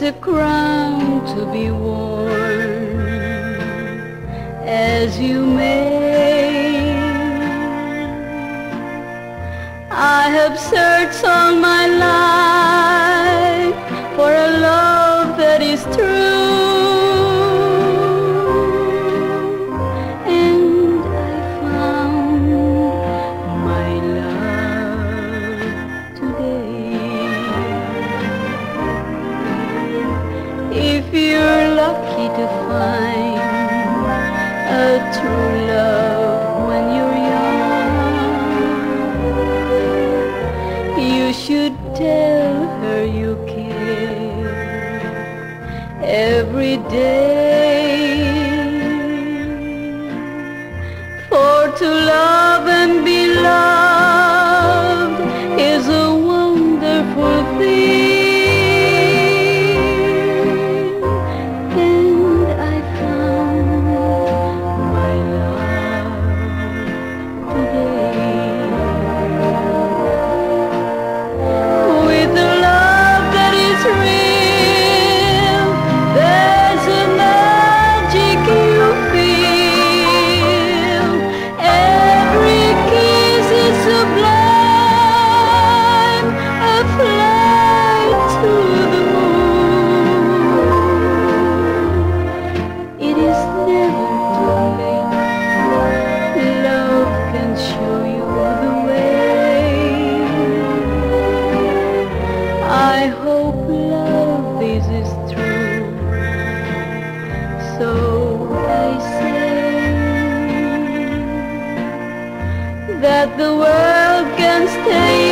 a crown to be worn as you may. I have searched all my life for a love that is true, and I found my love today. If you're lucky to find a true love when you're young, you should tell her you care every day. For to love and be loved is a wonderful thing, and I found my love today. With a love that is real, there's a magic you feel. Every kiss is sublime, a flight to the moon. It is never too late. Love can show you the way. I hope love this is true. So I say that the world can stay